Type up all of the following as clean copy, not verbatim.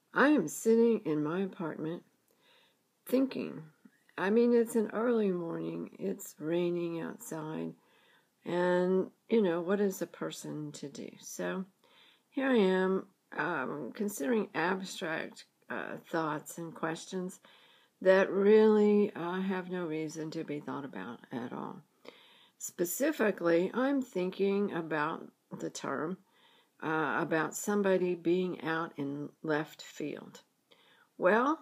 I am sitting in my apartment thinking. It's an early morning, it's raining outside, and what is a person to do? So here I am considering abstract thoughts and questions that really have no reason to be thought about at all. Specifically, I'm thinking about the term about somebody being out in left field. Well,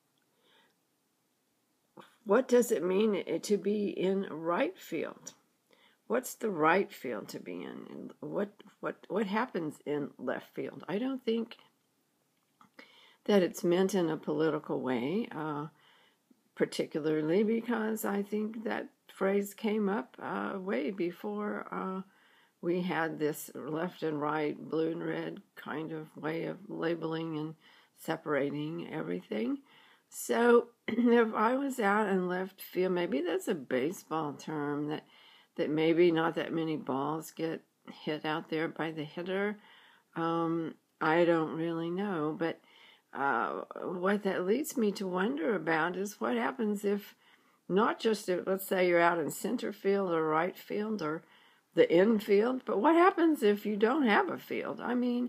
what does it mean to be in right field? What's the right field to be in? What happens in left field? I don't think that it's meant in a political way, particularly because I think that phrase came up way before we had this left and right, blue and red kind of way of labeling and separating everything. So if I was out in left field, maybe that's a baseball term that maybe not that many balls get hit out there by the hitter. I don't really know, but what that leads me to wonder about is what happens if not just if, let's say, you're out in center field or right field or the infield, but what happens if you don't have a field?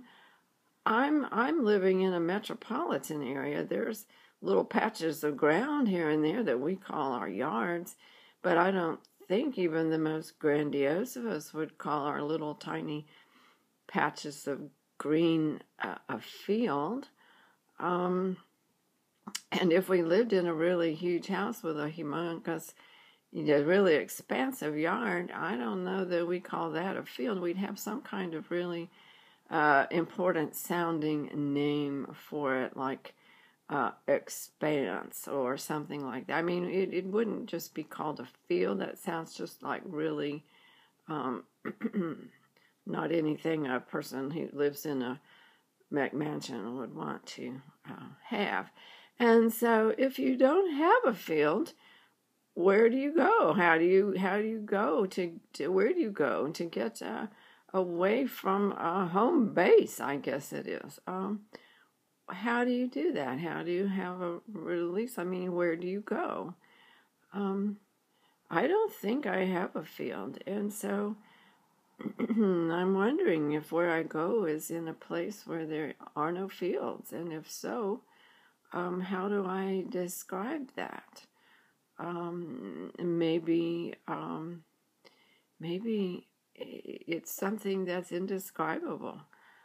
I'm living in a metropolitan area. There's little patches of ground here and there that we call our yards, but I don't think even the most grandiose of us would call our little tiny patches of green a field. And if we lived in a really huge house with a humongous, really expansive yard, I don't know that we call that a field. We'd have some kind of really important sounding name for it, like expanse or something like that. It wouldn't just be called a field. That sounds just like really not anything a person who lives in a McMansion would want to have. And so if you don't have a field, where do you go? How do you go to where do you go to get away from home base, I guess it is. How do you do that? How do you have a release? Where do you go? I don't think I have a field, and so I'm wondering if where I go is in a place where there are no fields, and if so, how do I describe that? Maybe it's something that's indescribable.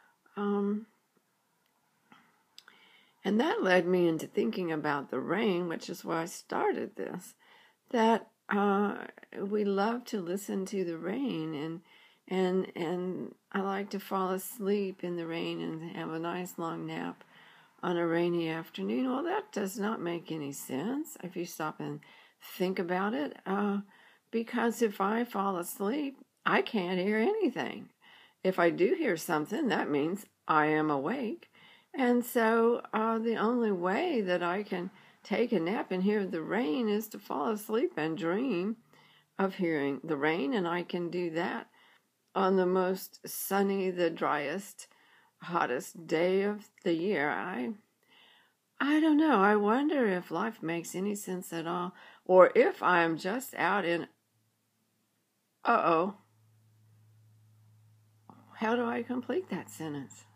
And that led me into thinking about the rain, which is why I started this, that we love to listen to the rain, and I like to fall asleep in the rain and have a nice long nap on a rainy afternoon. Well, that does not make any sense if you stop and think about it, because if I fall asleep, I can't hear anything. If I do hear something, that means I am awake. And so the only way that I can take a nap and hear the rain is to fall asleep and dream of hearing the rain, and I can do that on the most sunny, the driest, hottest day of the year. I don't know. I wonder if life makes any sense at all, or if I'm just out in, how do I complete that sentence?